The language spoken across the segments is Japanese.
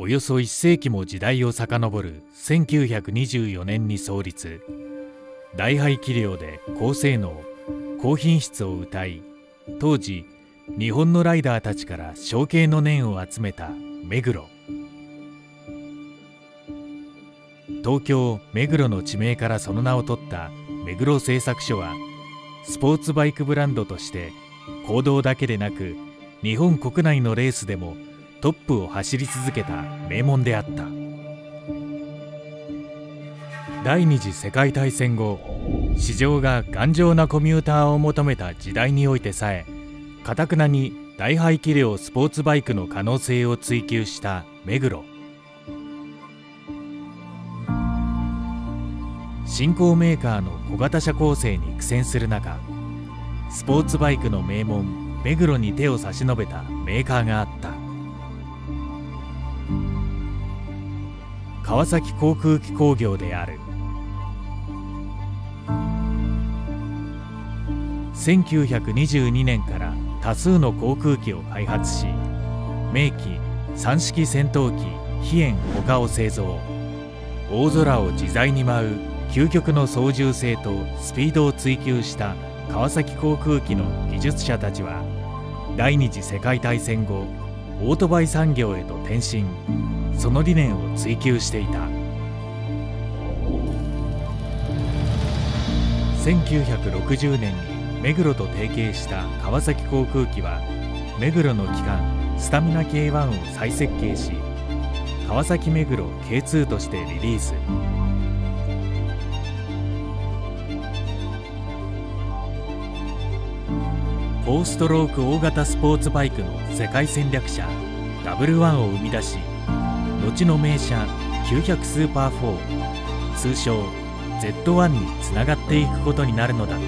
およそ1世紀も時代を遡る1924年に創立、大排気量で高性能高品質を謳い、当時日本のライダーたちから承継の念を集めた目黒。東京目黒の地名からその名を取った目黒製作所は、スポーツバイクブランドとして公道だけでなく日本国内のレースでもトップを走り続けた名門であった。第二次世界大戦後、市場が頑丈なコミューターを求めた時代においてさえ、頑くなに大排気量スポーツバイクの可能性を追求した目黒。新興メーカーの小型車構成に苦戦する中、スポーツバイクの名門目黒に手を差し伸べたメーカーがあった。川崎航空機工業である。1922年から多数の航空機を開発し、名機3式戦闘機飛燕他を製造。大空を自在に舞う究極の操縦性とスピードを追求した川崎航空機の技術者たちは、第二次世界大戦後オートバイ産業へと転身、その理念を追求していた。1960年に目黒と提携した川崎航空機は、目黒の機関スタミナ K1 を再設計し、川崎目黒 K2 としてリリース。4ストローク大型スポーツバイクの世界戦略車 W1 を生み出し、後の名車900スーパー4、通称 Z1 につながっていくことになるのだった。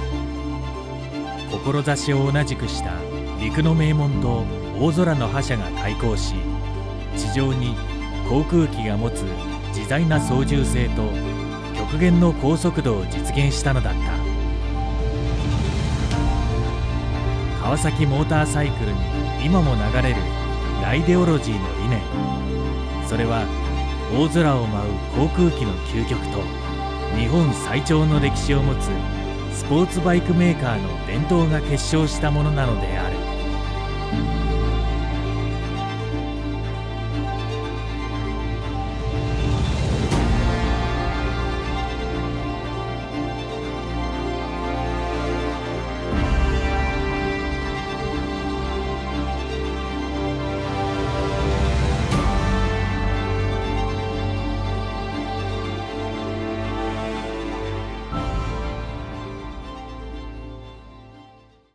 志を同じくした陸の名門と大空の覇者が対抗し、地上に航空機が持つ自在な操縦性と極限の高速度を実現したのだった。川崎モーターサイクルに今も流れるライデオロジーの理念、それは大空を舞う航空機の究極と日本最長の歴史を持つスポーツバイクメーカーの伝統が結晶したものなのである。